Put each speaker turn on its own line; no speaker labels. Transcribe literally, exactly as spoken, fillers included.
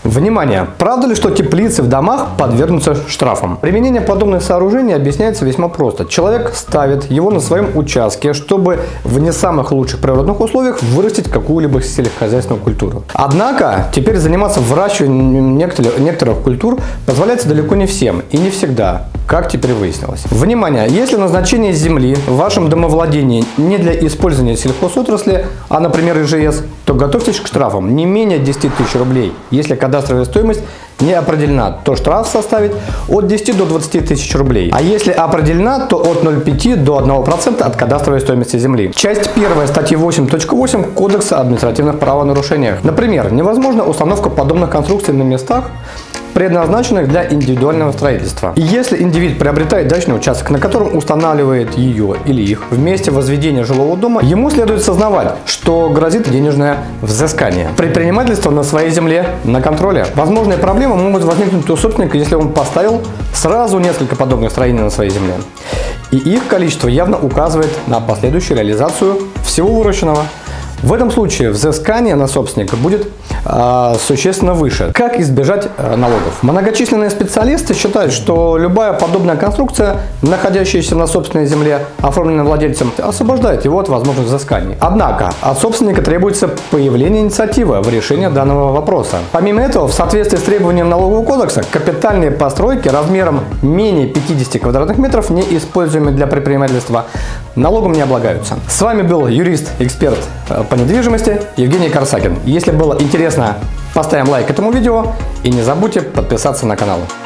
Внимание! Правда ли, что теплицы в домах подвергнутся штрафам? Применение подобных сооружений объясняется весьма просто. Человек ставит его на своем участке, чтобы в не самых лучших природных условиях вырастить какую-либо сельскохозяйственную культуру. Однако, теперь заниматься выращиванием некоторых, некоторых культур позволяется далеко не всем и не всегда, как теперь выяснилось. Внимание! Если назначение земли в вашем домовладении не для использования сельхозотрасли, а, например, ИЖС, то готовьтесь к штрафам не менее десяти тысяч рублей. Если кадастровая стоимость не определена, то штраф составит от десяти до двадцати тысяч рублей. А если определена, то от ноль целых пяти десятых до одного процента от кадастровой стоимости земли. Часть первая статьи восемь точка восемь Кодекса об административных правонарушениях. Например, невозможна установка подобных конструкций на местах, предназначенных для индивидуального строительства. И если индивид приобретает дачный участок, на котором устанавливает ее или их в месте возведения жилого дома, ему следует сознавать, что грозит денежное взыскание. Предпринимательство на своей земле на контроле. Возможные проблемы могут возникнуть у собственника, если он поставил сразу несколько подобных строений на своей земле. И их количество явно указывает на последующую реализацию всего выращенного. В этом случае взыскание на собственника будет э, существенно выше. Как избежать э, налогов? Многочисленные специалисты считают, что любая подобная конструкция, находящаяся на собственной земле, оформленная владельцем, освобождает его от возможных взысканий. Однако от собственника требуется появление инициативы в решении данного вопроса. Помимо этого, в соответствии с требованием Налогового кодекса, капитальные постройки размером менее пятидесяти квадратных метров, не используемые для предпринимательства, налогом не облагаются. С вами был юрист-эксперт по недвижимости Евгений Корсакин. Если было интересно, поставим лайк этому видео и не забудьте подписаться на канал.